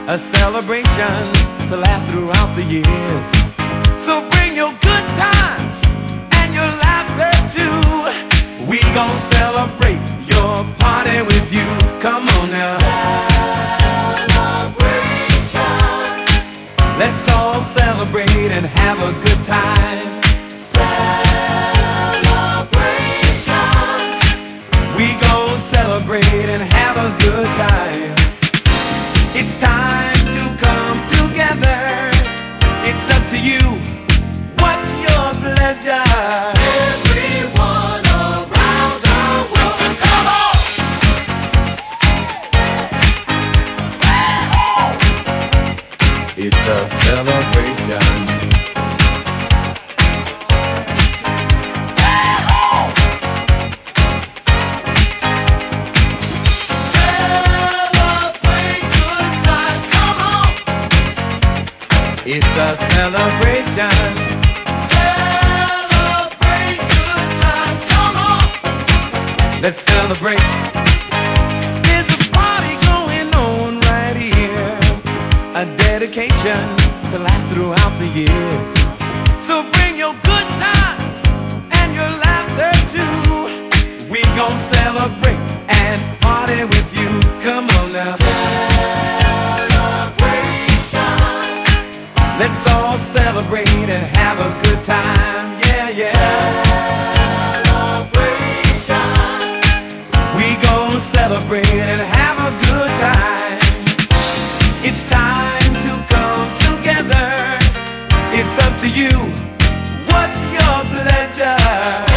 a celebration to last throughout the years. So bring your good times and your laughter too. We gon' celebrate your party with you. Come on now. Celebration. Let's all celebrate and have a good time. Celebration. We gon' celebrate and have a good time. It's time to come together. It's up to you. What's your pleasure? Everyone around the world, come on! It's a celebration. It's a celebration. Celebrate good times, come on. Let's celebrate. There's a party going on right here, a dedication to last throughout the years. So bring your good times and your laughter too. We gon' celebrate and party with you. Come on now. Let's all celebrate and have a good time, yeah, yeah. Celebration. We gon' celebrate and have a good time. It's time to come together. It's up to you. What's your pleasure?